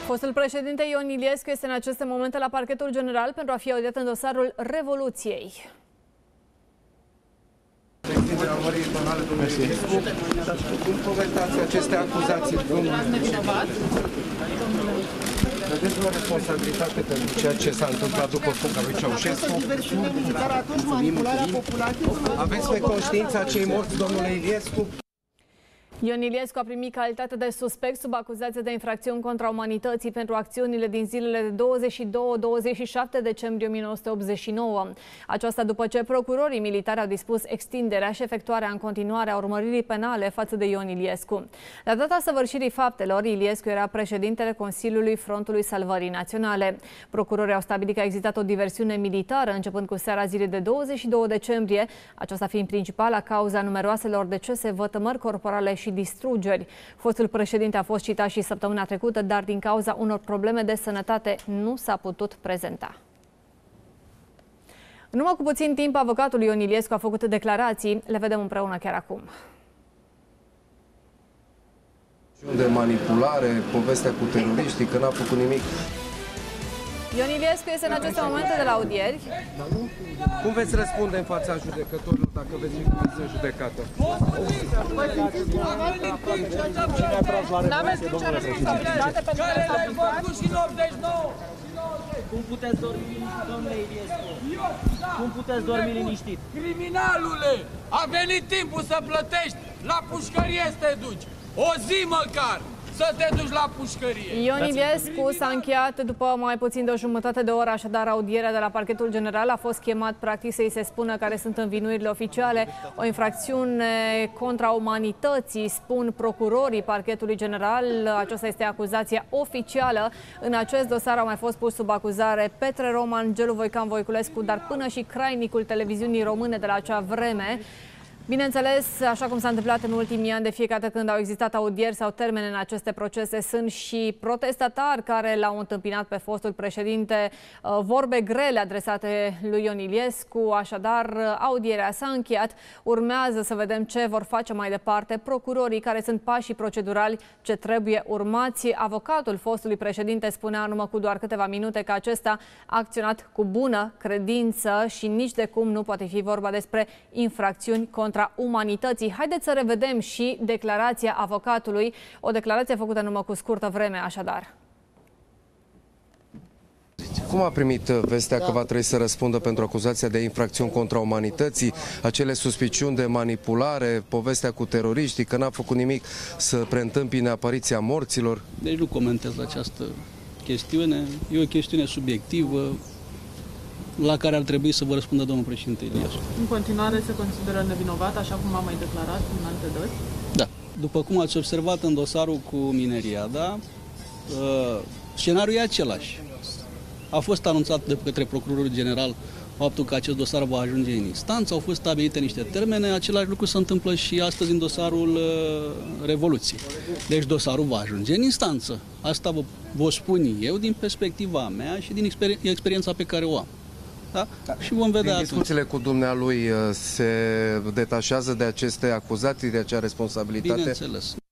Fostul președinte Ion Iliescu este în aceste momente la parchetul general pentru a fi audiat în dosarul Revoluției. Cum comentați aceste acuzații? Vedeți o responsabilitate pentru ceea ce s-a întâmplat după fuga lui Ceaușescu? Aveți pe conștiința cei morți, domnule Iliescu? Ion Iliescu a primit calitate de suspect sub acuzație de infracțiuni contra umanității pentru acțiunile din zilele de 22-27 decembrie 1989. Aceasta după ce procurorii militari au dispus extinderea și efectuarea în continuare a urmăririi penale față de Ion Iliescu. La data săvârșirii faptelor, Iliescu era președintele Consiliului Frontului Salvării Naționale. Procurorii au stabilit că a existat o diversiune militară începând cu seara zilei de 22 decembrie, aceasta fiind principala cauza numeroaselor decese, vătămări corporale și distrugeri. Fostul președinte a fost citat și săptămâna trecută, dar din cauza unor probleme de sănătate nu s-a putut prezenta. În urmă cu puțin timp, avocatul Ion Iliescu a făcut declarații. Le vedem împreună chiar acum. De manipulare, povestea cu teroriștii, că n-a făcut nimic. Ion Iliescu este în aceste momente de la audieri. Cum veți răspunde în fața judecătorilor dacă veți fi trimis în judecată? N-aveți nicio responsabilitate pentru care s-a întâmplat? Cum puteți dormi liniștit, domnule Iliescu? Cum puteți dormi liniștit? Criminalule, a venit timpul să plătești. La pușcărie să te duci. O zi măcar să te duci la pușcărie. Ion Iliescu s-a încheiat după mai puțin de o jumătate de oră, așadar audierea de la parchetul general. A fost chemat practic să-i se spună care sunt învinuirile oficiale. O infracțiune contra umanității, spun procurorii parchetului general. Aceasta este acuzația oficială. În acest dosar au mai fost pus sub acuzare Petre Roman, Gelu Voican Voiculescu, dar până și crainicul televiziunii române de la acea vreme. Bineînțeles, așa cum s-a întâmplat în ultimii ani, de fiecare dată când au existat audieri sau termene în aceste procese, sunt și protestatari care l-au întâmpinat pe fostul președinte, vorbe grele adresate lui Ion Iliescu. Așadar, audierea s-a încheiat. Urmează să vedem ce vor face mai departe procurorii, care sunt pașii procedurali ce trebuie urmați. Avocatul fostului președinte spunea în urmă cu doar câteva minute că acesta a acționat cu bună credință și nici de cum nu poate fi vorba despre infracțiuni contra umanității. Haideți să revedem și declarația avocatului, o declarație făcută în urmă cu scurtă vreme, așadar. Cum a primit vestea că va trebui să răspundă pentru acuzația de infracțiuni contra umanității, acele suspiciuni de manipulare, povestea cu teroriștii, că n-a făcut nimic să preîntâmpine apariția morților? Deci nu comentez această chestiune. E o chestiune subiectivă la care ar trebui să vă răspundă domnul președinte Iliescu. În continuare se consideră nevinovat, așa cum am mai declarat în alte dăți? Da. După cum ați observat în dosarul cu Mineriada, scenariul e același. A fost anunțat de către procurorul general faptul că acest dosar va ajunge în instanță, au fost stabilite niște termene, același lucru se întâmplă și astăzi în dosarul Revoluției. Deci dosarul va ajunge în instanță. Asta vă spun eu din perspectiva mea și din experiența pe care o am. Da? Și vom vedea. Din discuțiile cu dumnealui se detașează de aceste acuzații, de acea responsabilitate? Bineînțeles.